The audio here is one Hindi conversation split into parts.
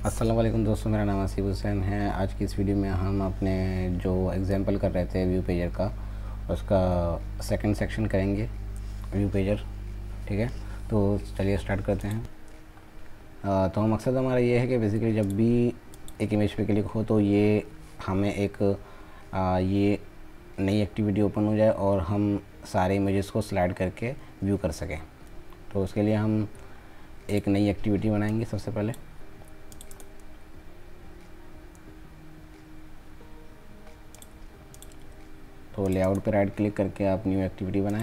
अस्सलाम वालेकुम दोस्तों, मेरा नाम आसिफ हुसैन है। आज की इस वीडियो में हम अपने जो एग्जांपल कर रहे थे व्यू पेजर का, उसका सेकंड सेक्शन करेंगे, व्यू पेजर। ठीक है, तो चलिए स्टार्ट करते हैं। तो मकसद हमारा ये है कि बेसिकली जब भी एक इमेज पे क्लिक हो तो ये हमें एक ये नई एक्टिविटी ओपन हो जाए और हम सारे इमेजेस को स्लाइड करके व्यू कर सकें। तो उसके लिए हम एक नई एक्टिविटी बनाएंगे। सबसे पहले तो लेआउट पे राइट क्लिक करके आप न्यू एक्टिविटी बनाएं।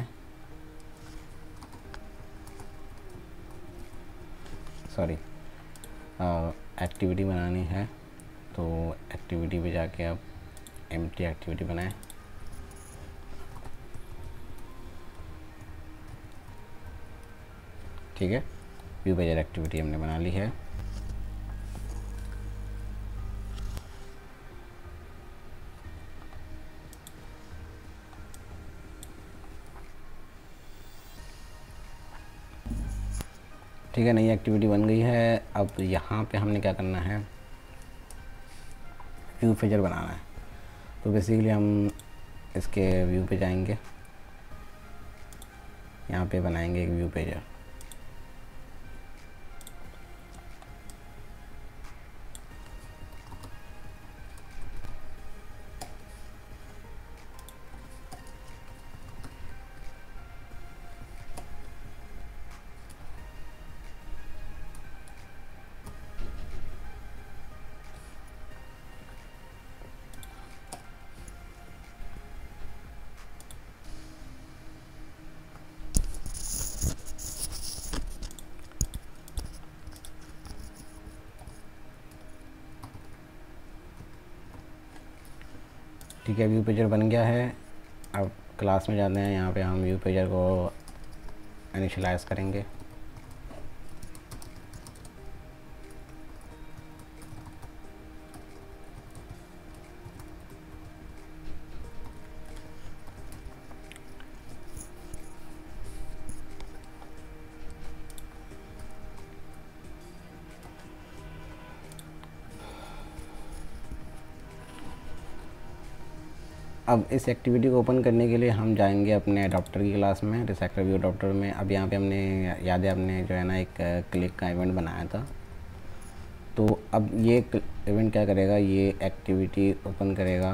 सॉरी, एक्टिविटी बनानी है तो एक्टिविटी पे जाके आप एम्प्टी एक्टिविटी बनाएं। ठीक है, व्यू पेजर एक्टिविटी हमने बना ली है। ठीक है, नई एक्टिविटी बन गई है। अब यहाँ पे हमने क्या करना है, व्यू पेजर बनाना है। तो बेसिकली हम इसके व्यू पे जाएंगे, यहाँ पे बनाएंगे एक व्यू पेजर। ठीक है, व्यू पेजर बन गया है। अब क्लास में जाते हैं, यहाँ पे हम व्यू पेजर को इनिशियलाइज करेंगे। अब इस एक्टिविटी को ओपन करने के लिए हम जाएंगे अपने अडॉप्टर की क्लास में, रिसेक्टर व्यू अडॉप्टर में। अब यहाँ पे हमने याद है हमने जो है ना एक क्लिक का इवेंट बनाया था। तो अब ये इवेंट क्या करेगा, ये एक्टिविटी ओपन करेगा।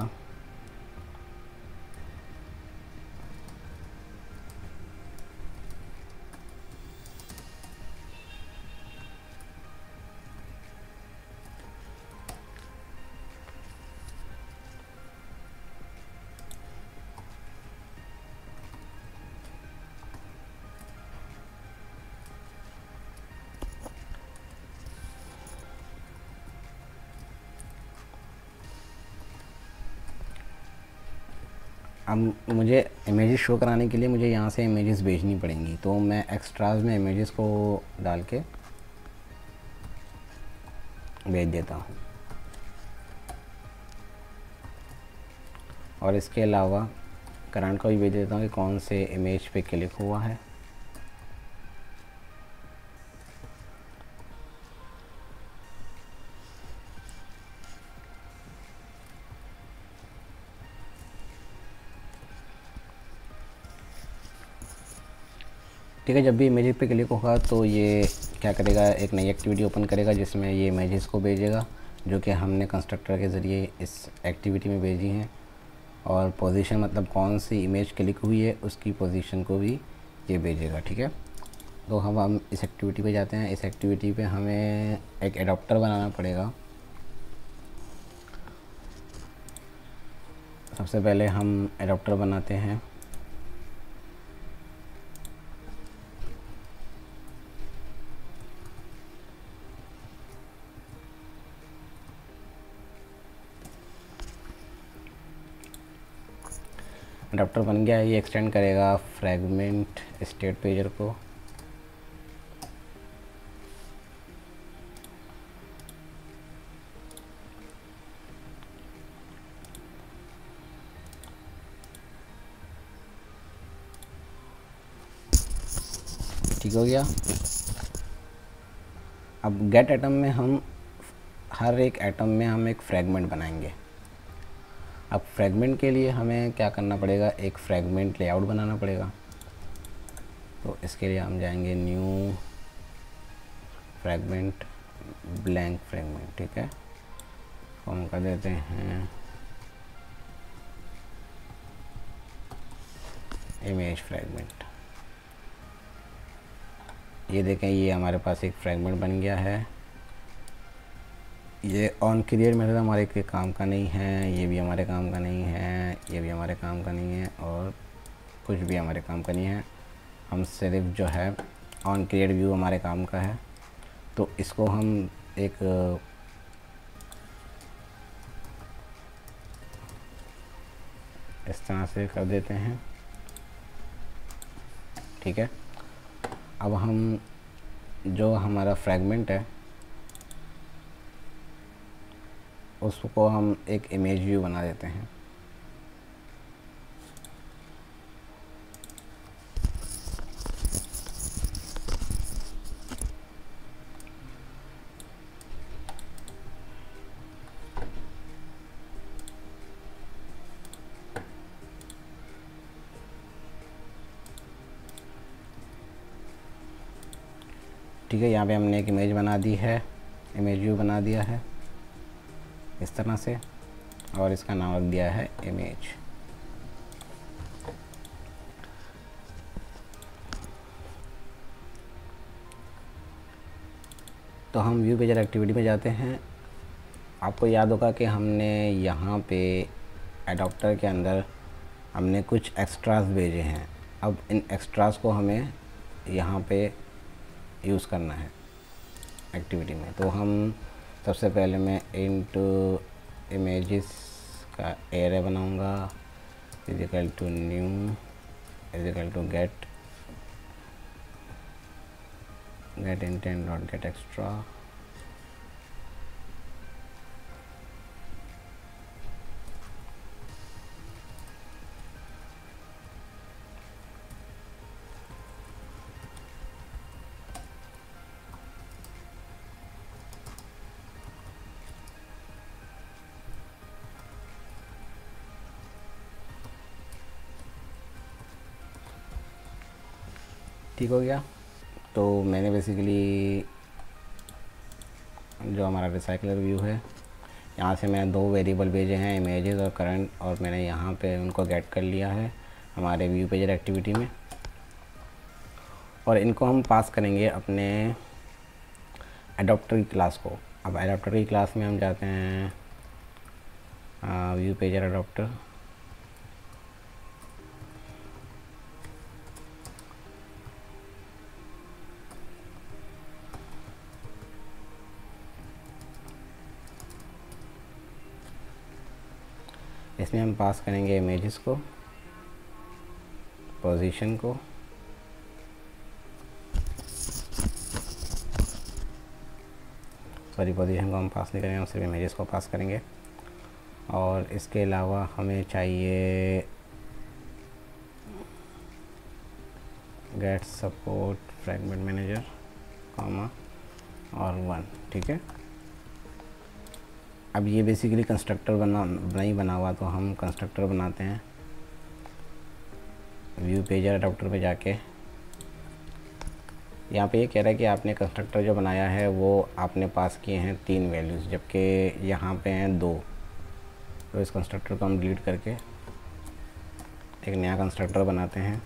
अब मुझे इमेजेस शो कराने के लिए मुझे यहाँ से इमेजेस भेजनी पड़ेंगी, तो मैं एक्स्ट्राज में इमेजेस को डाल के भेज देता हूँ। और इसके अलावा करंट को भी भेज देता हूँ कि कौन से इमेज पे क्लिक हुआ है। ठीक है, जब भी इमेजेस पे क्लिक होगा तो ये क्या करेगा, एक नई एक्टिविटी ओपन करेगा जिसमें ये इमेजेस को भेजेगा जो कि हमने कंस्ट्रक्टर के ज़रिए इस एक्टिविटी में भेजी हैं। और पोजीशन मतलब कौन सी इमेज क्लिक हुई है उसकी पोजीशन को भी ये भेजेगा। ठीक है, तो हम इस एक्टिविटी पे जाते हैं। इस एक्टिविटी पे हमें एक एडॉप्टर बनाना पड़ेगा। सबसे पहले हम एडॉप्टर बनाते हैं। एडाप्टर बन गया है, ये एक्सटेंड करेगा फ्रैगमेंट स्टेट पेजर को। ठीक हो गया। अब गेट आइटम में हम हर एक एटम में हम एक फ्रैगमेंट बनाएंगे। अब फ्रैगमेंट के लिए हमें क्या करना पड़ेगा, एक फ्रैगमेंट लेआउट बनाना पड़ेगा। तो इसके लिए हम जाएंगे न्यू फ्रैगमेंट, ब्लैंक फ्रैगमेंट, ठीक है। तो हम कर देते हैं इमेज फ्रैगमेंट। ये देखें, ये हमारे पास एक फ्रैगमेंट बन गया है। ये ऑन क्रिएट मेथड हमारे के काम का नहीं है, ये भी हमारे काम का नहीं है, ये भी हमारे काम का नहीं है, और कुछ भी हमारे काम का नहीं है। हम सिर्फ जो है ऑन क्रिएट व्यू हमारे काम का है। तो इसको हम एक इस तरह से कर देते हैं, ठीक है। अब हम जो हमारा फ्रैगमेंट है उसको हम एक इमेज व्यू बना देते हैं। ठीक है, यहाँ पे हमने एक इमेज बना दी है, इमेज व्यू बना दिया है इस तरह से, और इसका नाम रख दिया है इमेज। तो हम व्यू पेजर एक्टिविटी में जाते हैं। आपको याद होगा कि हमने यहाँ पे एडॉप्टर के अंदर हमने कुछ एक्स्ट्रास भेजे हैं। अब इन एक्स्ट्रास को हमें यहाँ पे यूज़ करना है एक्टिविटी में। तो हम सबसे पहले मैं इंटू इमेजेस का एरे बनाऊंगा, इजिकल टू न्यू इजिकल to get intent dot get extra. ठीक हो गया। तो मैंने बेसिकली जो हमारा रिसाइकलर व्यू है, यहाँ से मैंने दो वेरिएबल भेजे हैं, इमेजेस और करंट, और मैंने यहाँ पे उनको गेट कर लिया है हमारे व्यू पेजर एक्टिविटी में। और इनको हम पास करेंगे अपने एडॉप्टर की क्लास को। अब एडॉप्टर की क्लास में हम जाते हैं व्यू पेजर एडॉप्टर, इसमें हम पास करेंगे इमेजेस को, पोजीशन को, सॉरी पोजीशन को हम पास नहीं करेंगे, हम सिर्फ इमेजेस को पास करेंगे। और इसके अलावा हमें चाहिए get support fragment manager comma और 1, ठीक है। अब ये बेसिकली कंस्ट्रक्टर नहीं बना हुआ, तो हम कंस्ट्रक्टर बनाते हैं व्यू पेजर एडॉप्टर पे जाके। यहाँ पे ये कह रहा है कि आपने कंस्ट्रक्टर जो बनाया है वो आपने पास किए हैं 3 वैल्यूज़, जबकि यहाँ पे हैं 2। तो इस कंस्ट्रक्टर को हम डिलीट करके एक नया कंस्ट्रक्टर बनाते हैं।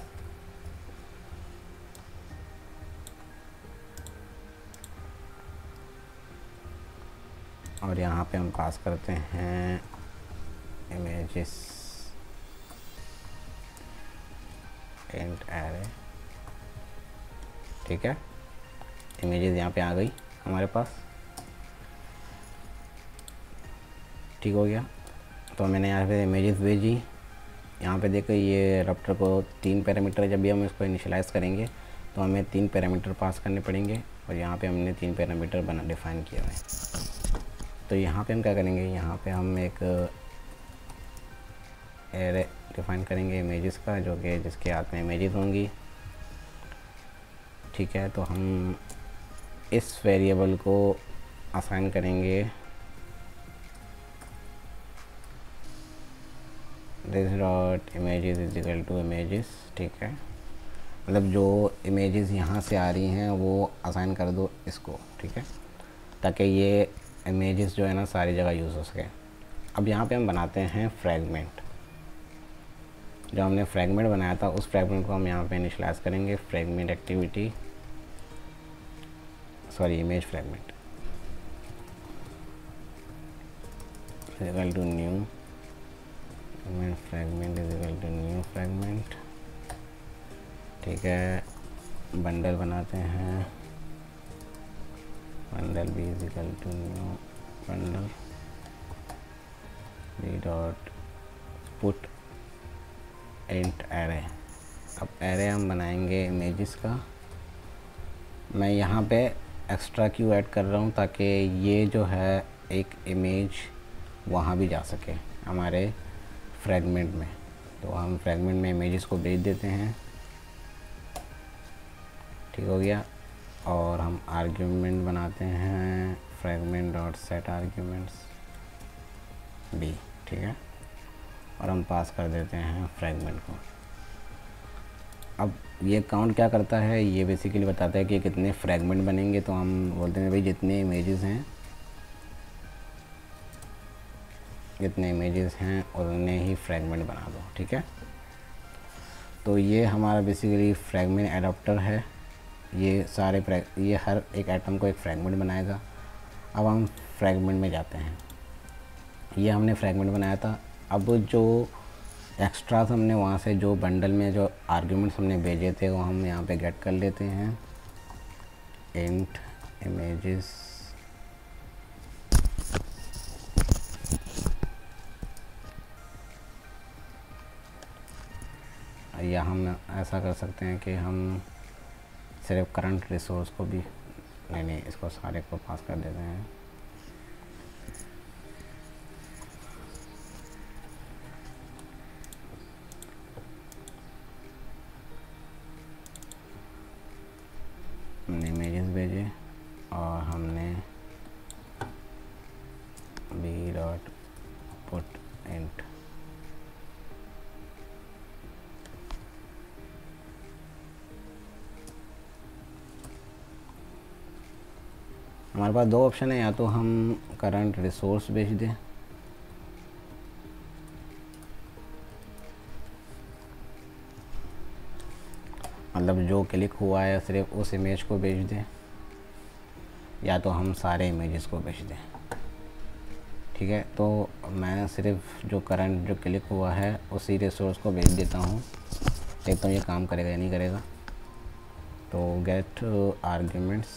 और यहाँ पे हम पास करते हैं इमेजेस इंट एरे, ठीक है। इमेजेस यहाँ पे आ गई हमारे पास, ठीक हो गया। तो मैंने यहाँ पे इमेजेस भेजी। यहाँ पे देखो ये एडॉप्टर को 3 पैरामीटर, जब भी हम इसको इनिशियलाइज़ करेंगे तो हमें 3 पैरामीटर पास करने पड़ेंगे, और यहाँ पे हमने 3 पैरामीटर डिफ़ाइन किया है। तो यहाँ पे हम क्या करेंगे, यहाँ पे हम एक एरे डिफ़ाइन करेंगे इमेजेस का, जो कि जिसके हाथ में इमेजेस होंगी, ठीक है। तो हम इस वेरिएबल को असाइन करेंगे this dot images is equal to images, ठीक है। मतलब जो इमेजेस यहाँ से आ रही हैं वो असाइन कर दो इसको, ठीक है, ताकि ये इमेजेस जो है ना सारी जगह यूज़ हो सके। अब यहाँ पे हम बनाते हैं फ्रैगमेंट। जो हमने फ्रैगमेंट बनाया था उस फ्रैगमेंट को हम यहाँ पे इनिशियलाइज करेंगे, fragment activity, sorry image fragment equal to new image fragment is equal to new fragment, ठीक है। बंडल बनाते हैं, bundle b is equal to new bundle b dot put int array. अब एरे हम बनाएंगे इमेजेस का। मैं यहाँ पे एक्स्ट्रा क्यों ऐड कर रहा हूँ, ताकि ये जो है एक इमेज वहाँ भी जा सके हमारे फ्रैगमेंट में। तो हम फ्रैगमेंट में इमेजेस को भेज देते हैं, ठीक हो गया। और हम आर्ग्यूमेंट बनाते हैं fragment dot set arguments b, ठीक है, और हम पास कर देते हैं फ्रैगमेंट को। अब ये काउंट क्या करता है, ये बेसिकली बताता है कि कितने फ्रैगमेंट बनेंगे। तो हम बोलते हैं भाई जितने इमेजेस हैं उतने ही फ्रैगमेंट बना दो, ठीक है। तो ये हमारा बेसिकली फ्रैगमेंट एडाप्टर है। ये हर एक आइटम को एक फ्रैगमेंट बनाएगा। अब हम फ्रैगमेंट में जाते हैं। ये हमने फ्रैगमेंट बनाया था। अब जो एक्स्ट्रास हमने वहाँ से जो बंडल में जो आर्ग्यूमेंट्स हमने भेजे थे वो हम यहाँ पे गेट कर लेते हैं, इंट इमेजेस या हम ऐसा कर सकते हैं कि हम सिर्फ करंट रिसोर्स को भी नहीं, इसको सारे को पास कर देते हैं। हमने इमेजेस भेजे और हमने बी डॉट पुट इंट हमारे पास दो ऑप्शन है, या तो हम करंट रिसोर्स भेज दें मतलब जो क्लिक हुआ है सिर्फ उस इमेज को भेज दें, या तो हम सारे इमेजेस को भेज दें, ठीक है। तो मैं सिर्फ जो करंट जो क्लिक हुआ है उसी रिसोर्स को भेज देता हूँ, देखता हूँ ये काम करेगा या नहीं करेगा। तो get arguments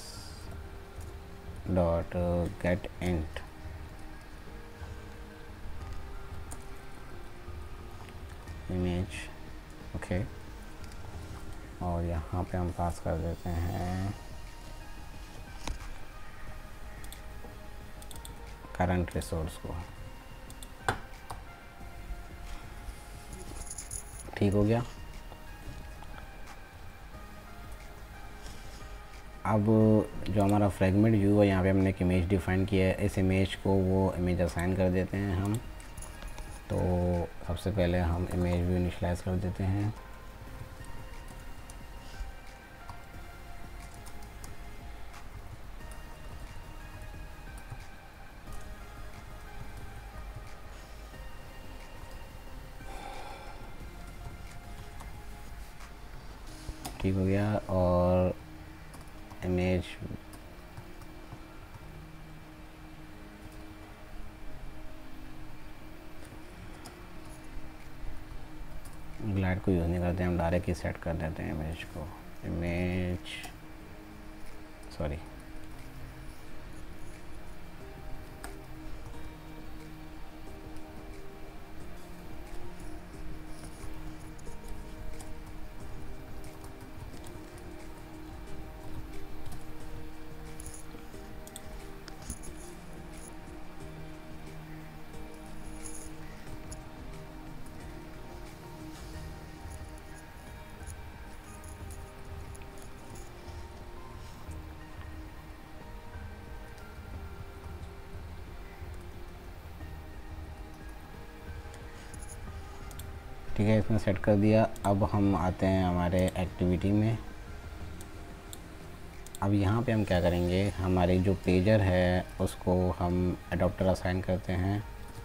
dot get int image, okay, और यहाँ पे हम पास कर देते हैं करंट रिसोर्स को, ठीक हो गया। अब जो हमारा फ्रैगमेंट व्यू है यहाँ पे हमने एक इमेज डिफाइन किया है, इस इमेज को वो इमेज असाइन कर देते हैं हम। तो सबसे पहले हम इमेज व्यू इनिशियलाइज कर देते हैं, ठीक हो गया। और इमेज ग्लाइड को यूज़ नहीं करते, हम डायरेक्ट ही सेट कर देते हैं इमेज को, इमेज सॉरी ठीक है, इसमें सेट कर दिया। अब हम आते हैं हमारे एक्टिविटी में। अब यहाँ पे हम क्या करेंगे, हमारे जो पेजर है उसको हम एडॉप्टर असाइन करते हैं।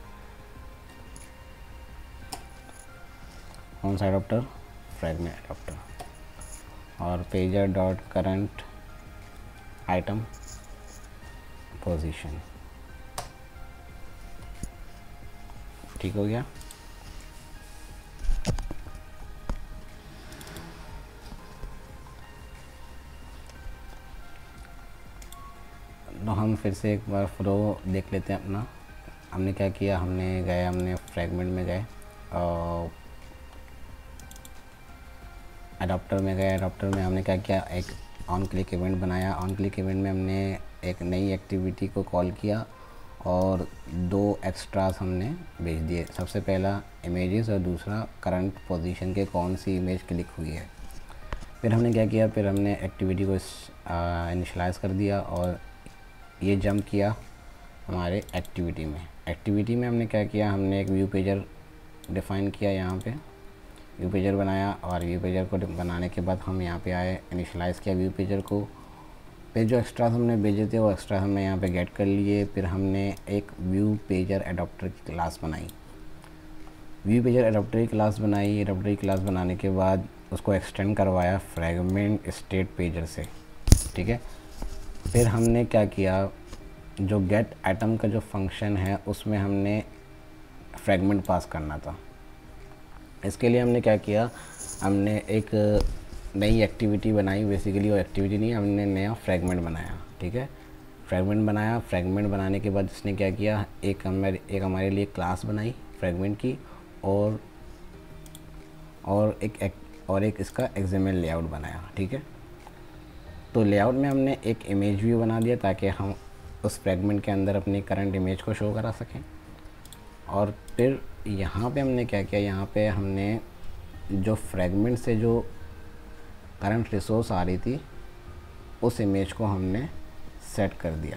कौन सा एडॉप्टर? Fragment adapter. और pager dot current item position. ठीक हो गया। तो हम फिर से एक बार फ्लो देख लेते हैं अपना। हमने क्या किया, हमने फ्रैगमेंट में गए, एडाप्टर में गए। एडाप्टर में हमने क्या किया, एक ऑन क्लिक इवेंट बनाया। ऑन क्लिक इवेंट में हमने एक नई एक्टिविटी को कॉल किया और 2 एक्स्ट्रास हमने भेज दिए। सबसे पहला इमेजेस और दूसरा करंट पोजीशन के कौन सी इमेज क्लिक हुई है। फिर हमने क्या किया, फिर हमने एक्टिविटी को इनिशलाइज कर दिया और ये जंप किया हमारे एक्टिविटी में। एक्टिविटी में हमने क्या किया, हमने एक व्यू पेजर डिफ़ाइन किया। यहाँ पे व्यू पेजर बनाया और व्यू पेजर को बनाने के बाद हम यहाँ पे आए, इनिशलाइज़ किया व्यू पेजर को। फिर जो एक्स्ट्रास हमने भेजे थे वो एक्स्ट्रा हमने यहाँ पे गेट कर लिए। फिर हमने एक व्यू पेजर एडॉप्टर की क्लास बनाई। व्यू पेजर एडॉप्टर की क्लास बनाई। एडॉप्टर की क्लास बनाने के बाद उसको एक्सटेंड करवाया फ्रैगमेंट स्टेट पेजर से। ठीक है, फिर हमने क्या किया, जो गेट आइटम का जो फंक्शन है उसमें हमने फ्रैगमेंट पास करना था। इसके लिए हमने क्या किया, हमने एक नई एक्टिविटी बनाई। बेसिकली वो एक्टिविटी नहीं, हमने नया फ्रैगमेंट बनाया। ठीक है, फ्रैगमेंट बनाया। फ्रैगमेंट बनाने के बाद इसने क्या किया, एक हमारे लिए क्लास बनाई फ्रैगमेंट की और एक इसका एक्सएमएल लेआउट बनाया। ठीक है, तो लेआउट में हमने एक इमेज व्यू बना दिया ताकि हम उस फ्रैगमेंट के अंदर अपनी करंट इमेज को शो करा सकें। और फिर यहाँ पे हमने क्या किया, यहाँ पे हमने जो फ्रैगमेंट से जो करंट रिसोर्स आ रही थी उस इमेज को हमने सेट कर दिया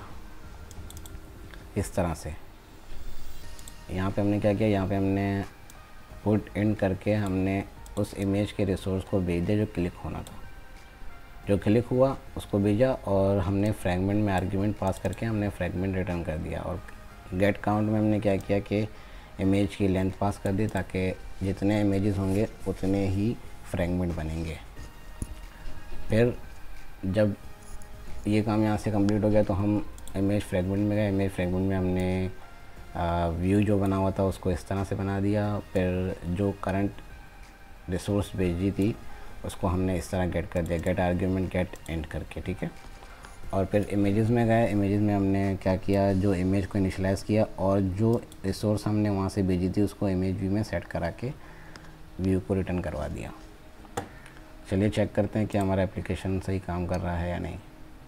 इस तरह से। यहाँ पे हमने क्या किया, यहाँ पे हमने पुट इन करके हमने उस इमेज के रिसोर्स को भेज दिया जो क्लिक होना था। जो क्लिक हुआ उसको भेजा और हमने फ्रैगमेंट में आर्ग्यूमेंट पास करके हमने फ्रैगमेंट रिटर्न कर दिया। और गेट काउंट में हमने क्या किया कि इमेज की लेंथ पास कर दी ताकि जितने इमेजेस होंगे उतने ही फ्रैगमेंट बनेंगे। फिर जब ये काम यहाँ से कंप्लीट हो गया तो हम इमेज फ्रैगमेंट में गए। इमेज फ्रैगमेंट में हमने व्यू जो बना हुआ था उसको इस तरह से बना दिया। फिर जो करंट रिसोर्स भेजी थी उसको हमने इस तरह गेट कर दिया, गेट आर्ग्यूमेंट गेट एंड करके। ठीक है, और फिर इमेजेस में गए। इमेजेस में हमने क्या किया, जो इमेज को इनिशलाइज़ किया और जो रिसोर्स हमने वहाँ से भेजी थी उसको इमेज व्यू में सेट करा के व्यू को रिटर्न करवा दिया। चलिए चेक करते हैं कि हमारा एप्लीकेशन सही काम कर रहा है या नहीं।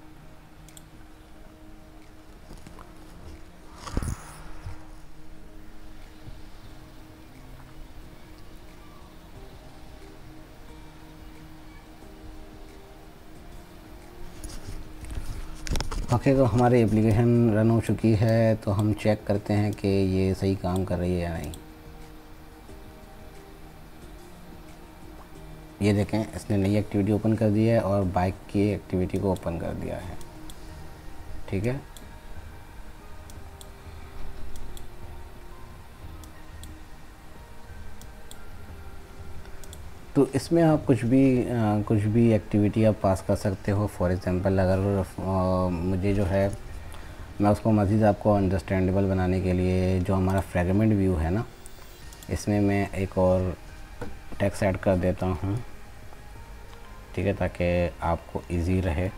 ओके, तो हमारी एप्लीकेशन रन हो चुकी है। तो हम चेक करते हैं कि ये सही काम कर रही है या नहीं। ये देखें, इसने नई एक्टिविटी ओपन कर दी है और बाइक की एक्टिविटी को ओपन कर दिया है। ठीक है, तो इसमें आप कुछ भी एक्टिविटी आप पास कर सकते हो। फॉर एग्ज़ाम्पल अगर मुझे जो है, मैं उसको मज़ीद आपको अंडरस्टैंडेबल बनाने के लिए जो हमारा फ्रैगमेंट व्यू है ना, इसमें मैं एक और टेक्स्ट ऐड कर देता हूँ। ठीक है, ताकि आपको इजी रहे।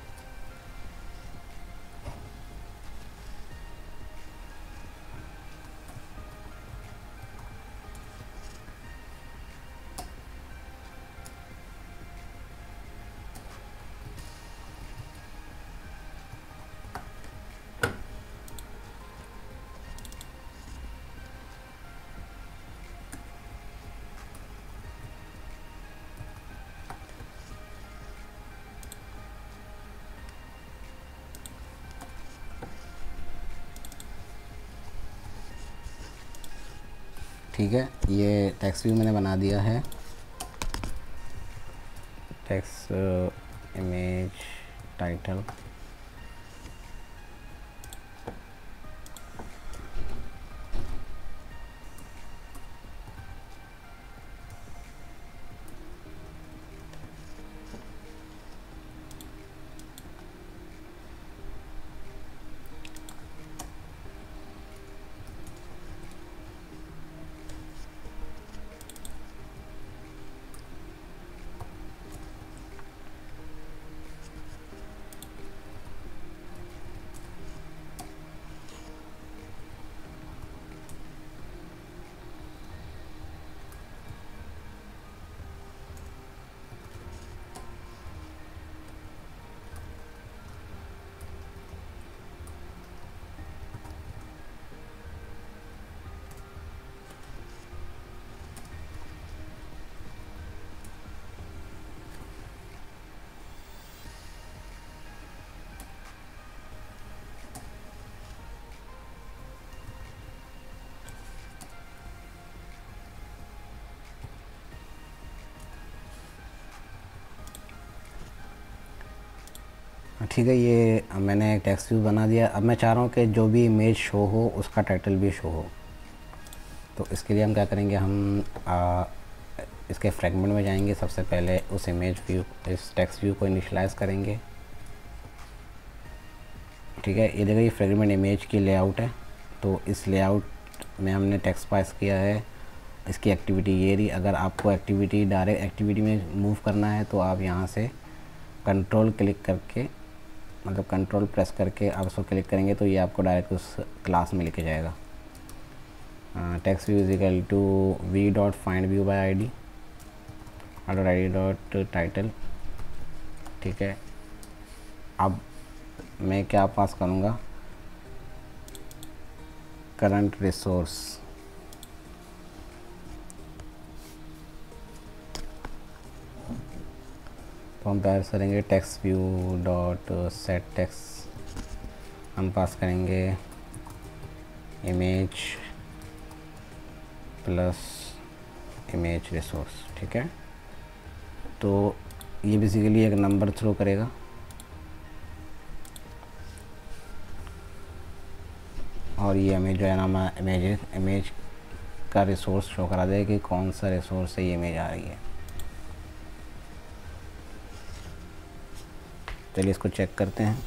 ठीक है, ये टेक्स्ट व्यू मैंने बना दिया है। टेक्स्ट इमेज टाइटल, ठीक है। ये मैंने एक टेक्स्ट व्यू बना दिया। अब मैं चाह रहा हूँ कि जो भी इमेज शो हो उसका टाइटल भी शो हो। तो इसके लिए हम क्या करेंगे, हम इसके फ्रेगमेंट में जाएंगे। सबसे पहले उस इमेज व्यू, इस टेक्स्ट व्यू को इनिशियलाइज़ करेंगे। ठीक है, ये देखिए ये फ्रेगमेंट इमेज की लेआउट है। तो इस लेआउट में हमने टेक्स्ट पास किया है। इसकी एक्टिविटी ये रही। अगर आपको एक्टिविटी डायरेक्ट एक्टिविटी में मूव करना है तो आप यहाँ से कंट्रोल क्लिक करके, मतलब कंट्रोल प्रेस करके आप उसको क्लिक करेंगे तो ये आपको डायरेक्ट उस क्लास में लेके जाएगा। Text view is equal to v dot find view by I D dot title. ठीक है, अब मैं क्या पास करूँगा, करंट रिसोर्स। तो हम पास करेंगे text view dot set text, हम पास करेंगे इमेज प्लस इमेज रिसोर्स। ठीक है, तो ये बेसिकली एक नंबर थ्रो करेगा और ये हमें जो है ना इमेज का रिसोर्स शो करा देगा कि कौन सा रिसोर्स से ये इमेज आ रही है। चलिए इसको चेक करते हैं।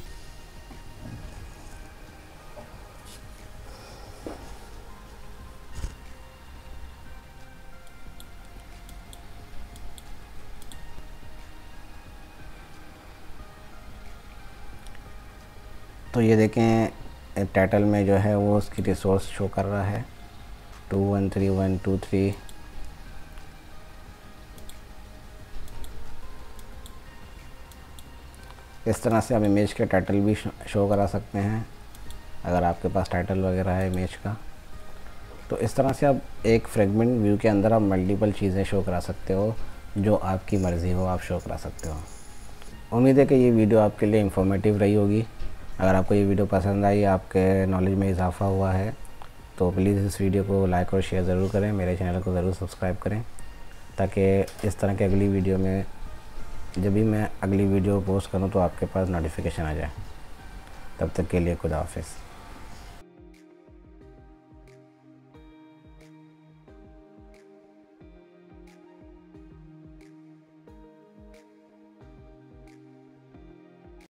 तो ये देखें टाइटल में जो है वो उसकी रिसोर्स शो कर रहा है 213123। इस तरह से आप इमेज के टाइटल भी शो करा सकते हैं अगर आपके पास टाइटल वगैरह है इमेज का। तो इस तरह से आप एक फ्रेगमेंट व्यू के अंदर आप मल्टीपल चीज़ें शो करा सकते हो, जो आपकी मर्ज़ी हो आप शो करा सकते हो। उम्मीद है कि ये वीडियो आपके लिए इंफॉर्मेटिव रही होगी। अगर आपको ये वीडियो पसंद आई, आपके नॉलेज में इजाफा हुआ है, तो प्लीज़ इस वीडियो को लाइक और शेयर ज़रूर करें। मेरे चैनल को ज़रूर सब्सक्राइब करें ताकि इस तरह की अगली वीडियो में, जब भी मैं अगली वीडियो पोस्ट करूं तो आपके पास नोटिफिकेशन आ जाए। तब तक के लिए खुदा हाफिज़।